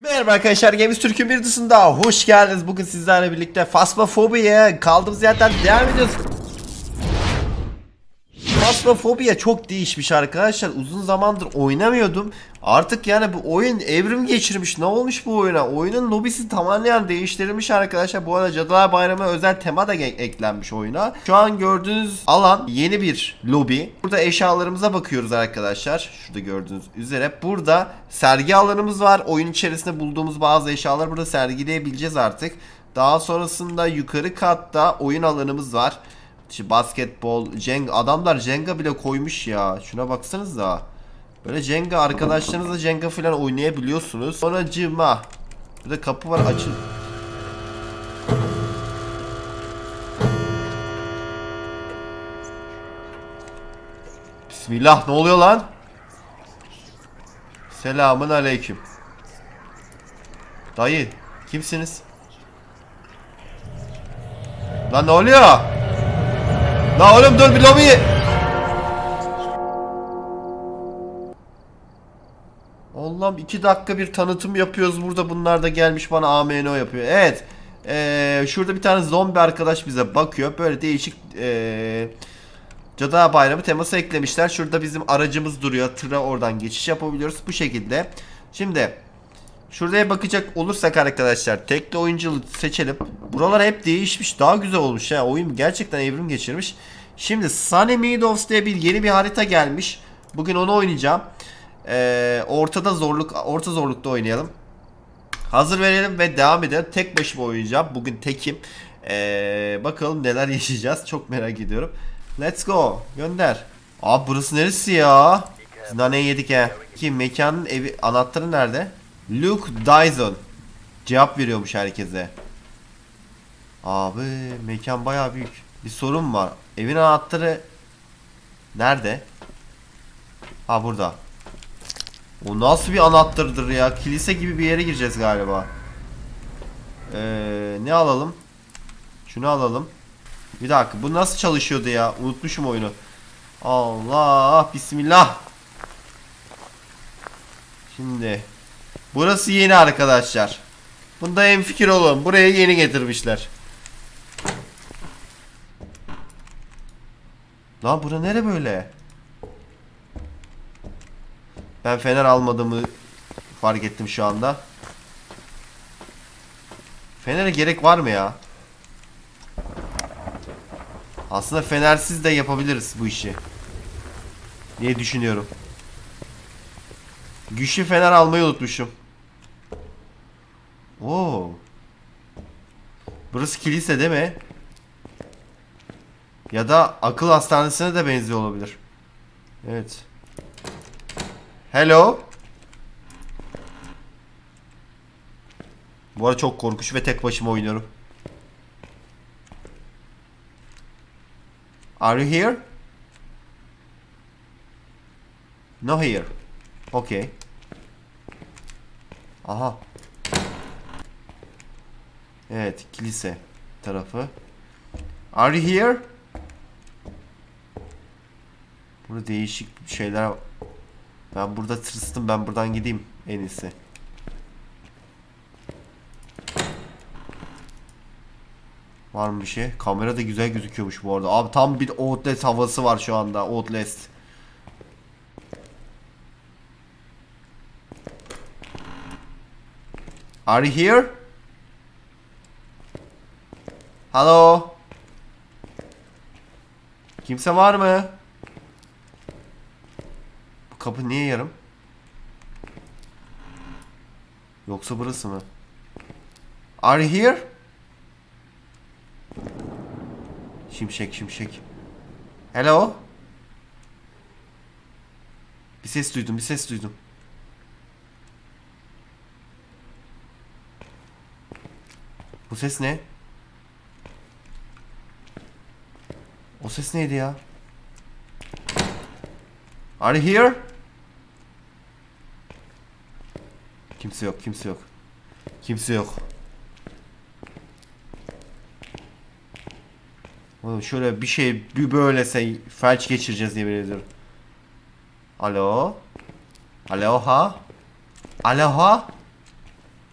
Merhaba arkadaşlar, Games Türk'ün bir dışında hoş geldiniz. Bugün sizlerle birlikte Phasmophobia'ya kaldığımız yerden devam ediyoruz. Phasmophobia çok değişmiş arkadaşlar. Uzun zamandır oynamıyordum. Artık yani bu oyun evrim geçirmiş. Ne olmuş bu oyuna? Oyunun lobisi tamamen değiştirilmiş arkadaşlar. Bu arada Cadılar Bayramı özel tema da eklenmiş oyuna. Şu an gördüğünüz alan yeni bir lobi. Burada eşyalarımıza bakıyoruz arkadaşlar. Şurada gördüğünüz üzere. Burada sergi alanımız var. Oyun içerisinde bulduğumuz bazı eşyaları burada sergileyebileceğiz artık. Daha sonrasında yukarı katta oyun alanımız var. İşte basketbol, Jenga, adamlar Jenga bile koymuş ya. Şuna baksanız da. Böyle Jenga, arkadaşlarınızla Jenga falan oynayabiliyorsunuz. Sonra cıma. Burada kapı var, açın. Bismillah, ne oluyor lan? Selamun aleyküm. Dayı kimsiniz? Lan ne oluyor? La oğlum dur bir lobi. Allah'ım 2 dakika bir tanıtım yapıyoruz burada, bunlar da gelmiş bana AMNO yapıyor. Evet, şurada bir tane zombi arkadaş bize bakıyor. Böyle değişik Cadılar Bayramı teması eklemişler. Şurada bizim aracımız duruyor. Tıra oradan geçiş yapabiliyoruz bu şekilde. Şimdi şuraya bakacak olursak arkadaşlar, tekli oyunculuğu seçelim. Buralar hep değişmiş, daha güzel olmuş ya. Oyun gerçekten evrim geçirmiş. Şimdi Sunny Meadows diye yeni bir harita gelmiş. Bugün onu oynayacağım. Orta zorlukta oynayalım. Hazır verelim ve devam edelim. Tek başıma oynayacağım. Bugün tekim. Bakalım neler yaşayacağız. Çok merak ediyorum. Let's go. Gönder. Abi burası neresi ya? Biz naneyi yedik he. Ki mekanın evi anahtarı nerede? Luke Dyson. Cevap veriyormuş herkese. Abi mekan bayağı büyük. Bir sorun var. Evin anahtarı nerede? Ha burada. O nasıl bir anahtardır ya? Kilise gibi bir yere gireceğiz galiba. Ne alalım? Şunu alalım. Bir dakika, bu nasıl çalışıyordu ya? Unutmuşum oyunu. Allah, bismillah. Şimdi burası yeni arkadaşlar. Bunda hemfikir olun. Buraya yeni getirmişler. Lan bura nere böyle? Ben fener almadığımı fark ettim şu anda. Fener'e gerek var mı ya? Aslında fenersiz de yapabiliriz bu işi diye düşünüyorum. Güçlü fener almayı unutmuşum. Oo. Burası kilise değil mi? Ya da akıl hastanesine de benziyor olabilir. Evet. Hello. Bu arada çok korkunç ve tek başıma oynuyorum. Are you here? No here. Okay. Aha. Evet, kilise tarafı. Are you here? Burada değişik şeyler. Ben burada tırstım. Ben buradan gideyim en iyisi. Var mı bir şey? Kamera da güzel gözüküyormuş bu arada. Abi tam bir Outlast havası var şu anda. Outlast. Are you here? Hello? Kimse var mı? Bu kapı niye yarım? Yoksa burası mı? Are you here? Şimşek şimşek. Hello? Bir ses duydum, bir ses duydum. Bu ses ne? O ses neydi ya? Are you here? Kimse yok, kimse yok. Kimse yok. Oğlum şöyle bir şey bir böylese felç geçireceğiz yemin ediyorum. Alo? Alo ha? Alo ha?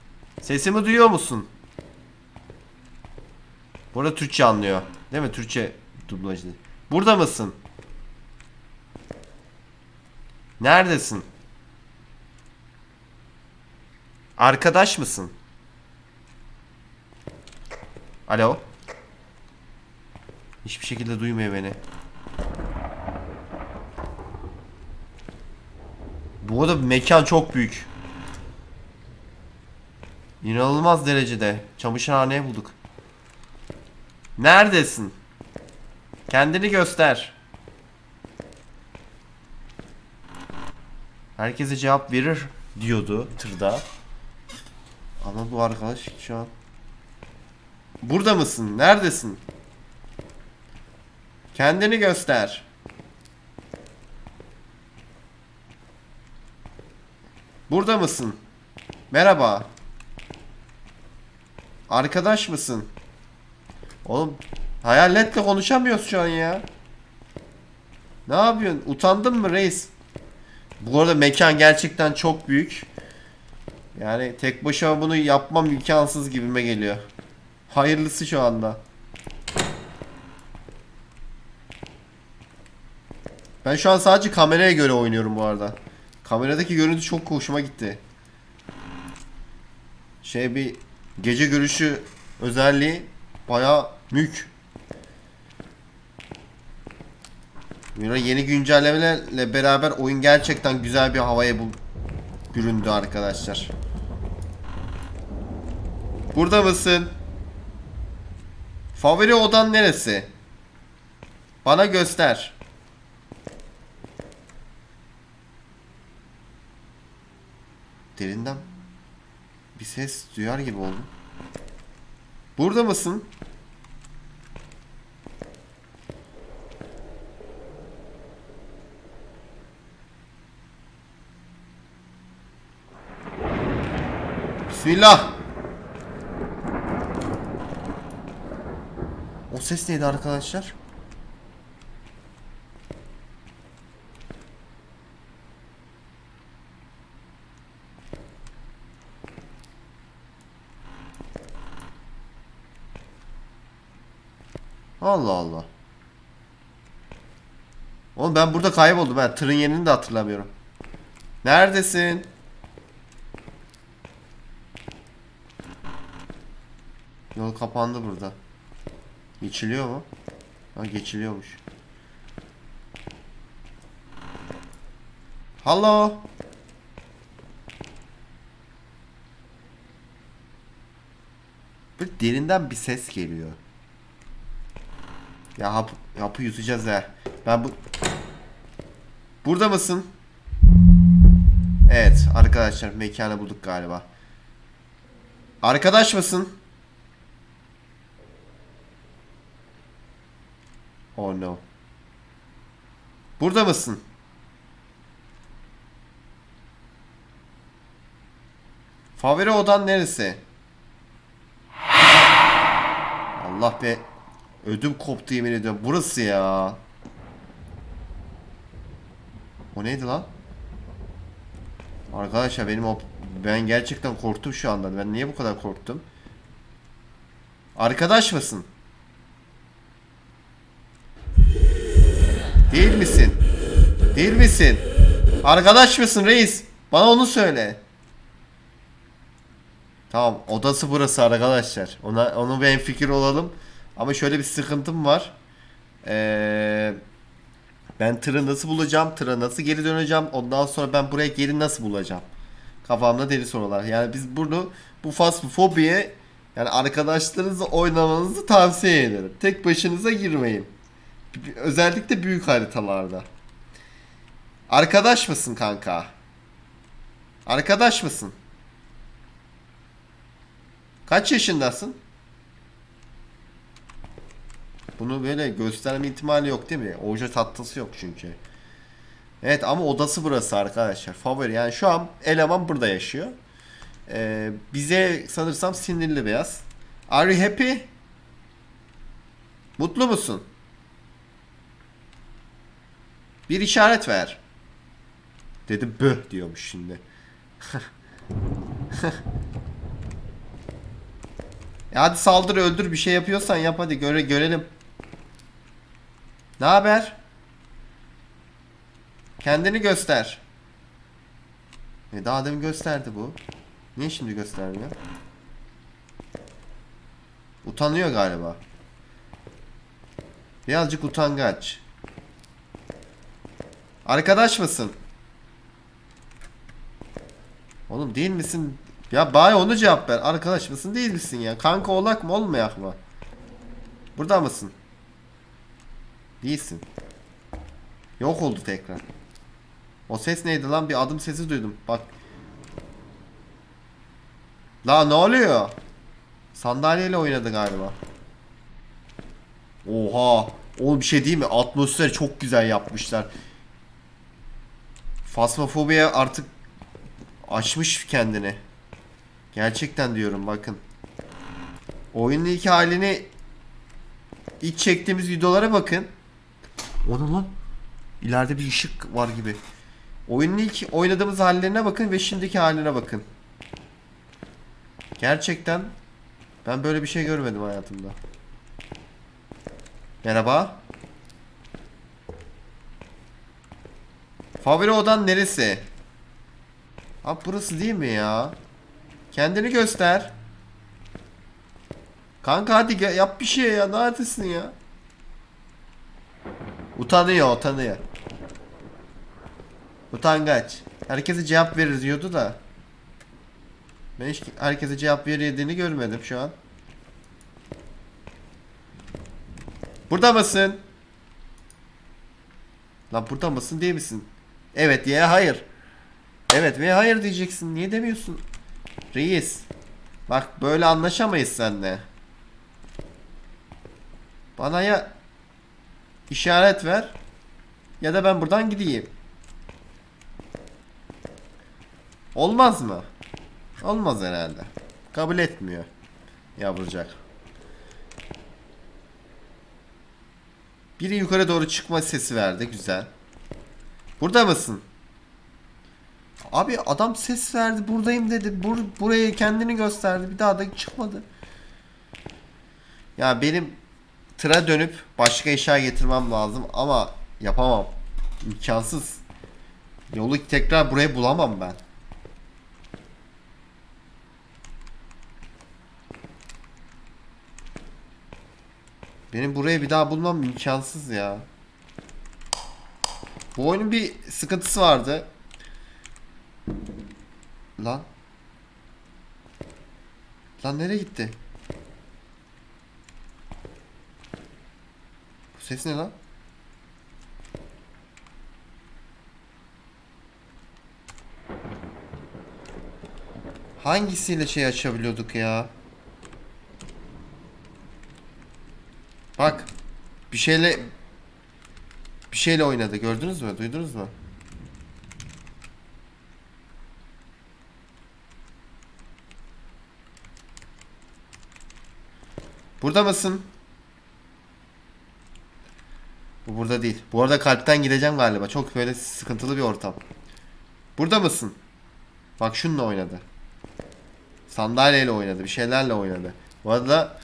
Sesimi duyuyor musun? Burada Türkçe anlıyor. Değil mi? Türkçe dublajlı. Burada mısın? Neredesin? Arkadaş mısın? Alo? Hiçbir şekilde duymuyor beni. Bu arada mekan çok büyük. İnanılmaz derecede. Çamaşırhaneyi bulduk. Neredesin? Kendini göster. Herkese cevap verir diyordu tırda. Ama bu arkadaş şu an. Burada mısın? Neredesin? Kendini göster. Burada mısın? Merhaba. Arkadaş mısın? Oğlum hayaletle konuşamıyoruz şu an ya. Ne yapıyorsun? Utandın mı reis? Bu arada mekan gerçekten çok büyük. Yani tek başıma bunu yapmam imkansız gibime geliyor. Hayırlısı şu anda. Ben şu an sadece kameraya göre oynuyorum bu arada. Kameradaki görüntü çok hoşuma gitti. Bir gece görüşü özelliği bayağı mük. Yeni güncellemelerle beraber oyun gerçekten güzel bir havaya büründü arkadaşlar. Burada mısın? Favori odan neresi? Bana göster. Derinden bir ses duyar gibi oldum. Burada mısın? Bismillah. O ses neydi arkadaşlar? Allah Allah. Oğlum ben burada kayboldum. Ben tırın yerini de hatırlamıyorum. Neredesin? Yol kapandı burada. Geçiliyor mu? Ha, geçiliyormuş. Hello. Böyle derinden bir ses geliyor. Ya hapı yutacağız ha. Burada mısın? Evet arkadaşlar, mekanı bulduk galiba. Arkadaş mısın? Oh no. Burada mısın? Favori odan neresi? Allah be. Ödüm koptu yemin ediyorum. Burası ya. O neydi lan? Arkadaşlar ben gerçekten korktum şu anda. Ben niye bu kadar korktum? Arkadaş mısın? Değil misin? Değil misin? Arkadaş mısın reis? Bana onu söyle. Tamam, odası burası arkadaşlar. Onu bir fikir olalım. Ama şöyle bir sıkıntım var. Ben tırı nasıl bulacağım? Tıra nasıl geri döneceğim? Ondan sonra ben buraya geri nasıl bulacağım? Kafamda deli sorular. Yani biz bu fasfobiye, yani arkadaşlarınızla oynamanızı tavsiye ederim. Tek başınıza girmeyin. Özellikle büyük haritalarda. Arkadaş mısın kanka? Arkadaş mısın? Kaç yaşındasın? Bunu böyle gösterme ihtimali yok değil mi? Oje tatlısı yok çünkü. Evet ama odası burası arkadaşlar. Favori, yani şu an eleman burada yaşıyor. Bize sanırsam sinirli beyaz. Are you happy? Mutlu musun? Bir işaret ver. Dedi böh diyormuş şimdi. Hadi saldır öldür, bir şey yapıyorsan yap hadi görelim. Ne haber? Kendini göster. Daha demin gösterdi bu. Niye şimdi göstermiyor? Utanıyor galiba. Birazcık utangaç. Arkadaş mısın? Oğlum değil misin? Ya bari onu cevap ver. Arkadaş mısın değil misin ya? Kanka olak mı olmayak mı? Burada mısın? Değilsin. Yok oldu tekrar. O ses neydi lan? Bir adım sesi duydum. Bak. La ne oluyor? Sandalyeyle oynadı galiba. Oha. Oğlum bir şey değil mi? Atmosferi çok güzel yapmışlar. Fasmofobiya artık açmış kendini. Gerçekten diyorum bakın. Oyunun ilk halini, ilk çektiğimiz videolara bakın. O ne lan? İleride bir ışık var gibi. Oyunun ilk oynadığımız hallerine bakın ve şimdiki haline bakın. Gerçekten ben böyle bir şey görmedim hayatımda. Merhaba. Favori odan neresi? Abi burası değil mi ya? Kendini göster. Kanka hadi yap bir şey ya. Neredesin ya? Utanıyor. Utangaç. Herkese cevap verir diyordu da. Ben hiç herkese cevap verdiğini görmedim şu an. Burada mısın? Lan burada mısın değil misin? Evet ya hayır. Evet veya hayır diyeceksin. Niye demiyorsun? Reis. Bak böyle anlaşamayız seninle. Bana ya işaret ver ya da ben buradan gideyim. Olmaz mı? Olmaz herhalde. Kabul etmiyor yavrucak. Biri yukarı doğru çıkma sesi verdi. Güzel. Burada mısın? Abi adam ses verdi. Buradayım dedi. Buraya kendini gösterdi. Bir daha da çıkmadı. Ya benim tıra dönüp başka eşya getirmem lazım ama yapamam. İmkansız. Yolu tekrar buraya bulamam ben. Benim burayı bir daha bulmam imkansız ya. Bu oyunun bir sıkıntısı vardı. Lan. Lan nereye gitti? Bu ses ne lan? Hangisiyle şey açabiliyorduk ya? Bak. Bir şeyle oynadı. Gördünüz mü? Duydunuz mu? Burada mısın? Bu burada değil. Bu arada kalpten gideceğim galiba. Çok böyle sıkıntılı bir ortam. Burada mısın? Bak şununla oynadı. Sandalyeyle oynadı. Bir şeylerle oynadı. Bu arada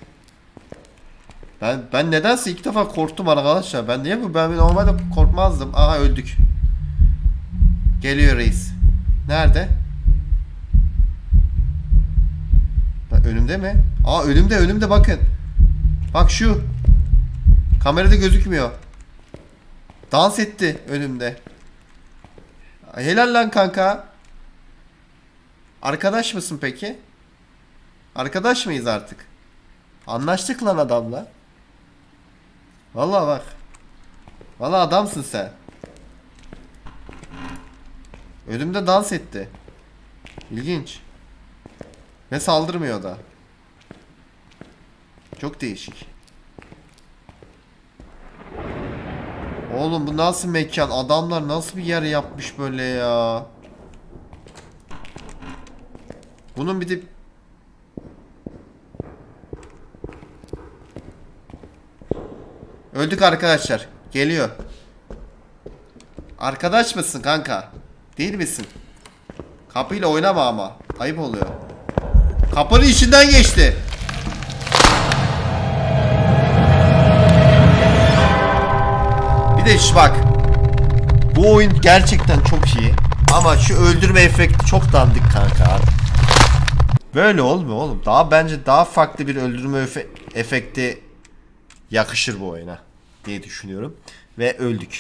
ben nedense ilk defa korktum arkadaşlar. Ben normalde korkmazdım. Aha öldük. Geliyor reis. Nerede? Önümde mi? Aa önümde bakın. Bak şu. Kamerada gözükmüyor. Dans etti önümde. Helal lan kanka. Arkadaş mısın peki? Arkadaş mıyız artık? Anlaştık lan adamla. Vallahi bak. Vallahi adamsın sen. Önümde dans etti. İlginç. Ve saldırmıyor da. Çok değişik. Oğlum bu nasıl mekan? Adamlar nasıl bir yer yapmış böyle ya? Bunun bir de... Öldük arkadaşlar. Geliyor. Arkadaş mısın kanka? Değil misin? Kapıyla oynama ama. Ayıp oluyor. Kapının içinden geçti. kardeş bak. Bu oyun gerçekten çok iyi. Ama şu öldürme efekti çok dandik kanka. Böyle olmuyor oğlum. Bence daha farklı bir öldürme efekti yakışır bu oyuna diye düşünüyorum. Ve öldük.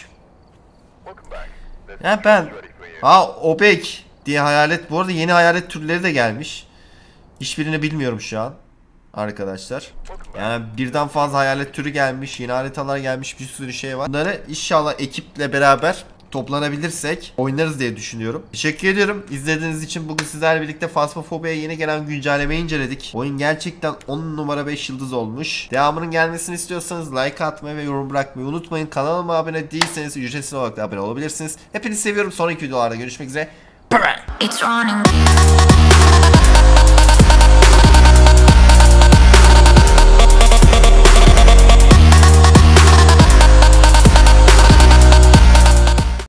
Ya ben Obek diye hayalet. Bu arada yeni hayalet türleri de gelmiş. Hiçbirini bilmiyorum şu an arkadaşlar. Yani birden fazla hayalet türü gelmiş, yeni haritalar gelmiş, bir sürü şey var. Bunları inşallah ekiple beraber toplanabilirsek oynarız diye düşünüyorum. Teşekkür ediyorum izlediğiniz için. Bugün sizlerle birlikte Phasmophobia'ya yeni gelen güncellemeyi inceledik. Oyun gerçekten 10 numara 5 yıldız olmuş. Devamının gelmesini istiyorsanız like atmayı ve yorum bırakmayı unutmayın. Kanalıma abone değilseniz ücretsiz olarak da abone olabilirsiniz. Hepinizi seviyorum. Sonraki videolarda görüşmek üzere. Bye bye.